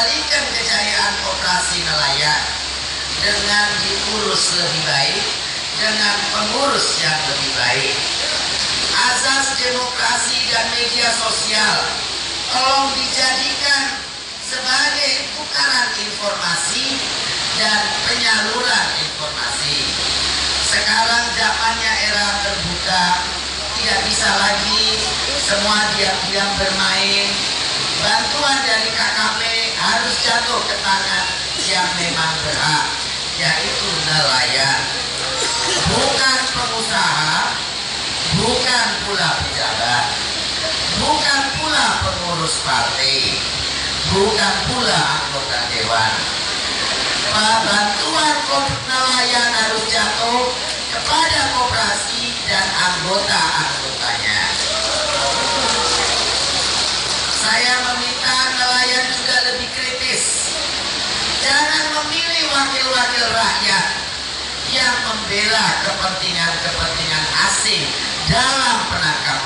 mengembalikan kejayaan koperasi nelayan dengan diurus lebih baik, dengan pengurus yang lebih baik. Azas demokrasi dan media sosial tolong dijadikan sebagai tukaran informasi dan penyaluran informasi. Sekarang zamannya era terbuka, tidak bisa lagi semua diam-diam bermain. Bantuan dari KKP harus jatuh ke tangan yang memang berhak, yaitu nelayan. Bukan pengusaha, bukan pula pejabat, bukan pula pengurus partai, bukan pula anggota dewan. Bantuan nelayan harus jatuh kepada koperasi dan anggota-anggotanya. Saya meminta nelayan juga lebih kritis. Jangan memilih wakil-wakil rakyat yang membela kepentingan-kepentingan asing dalam penangkapan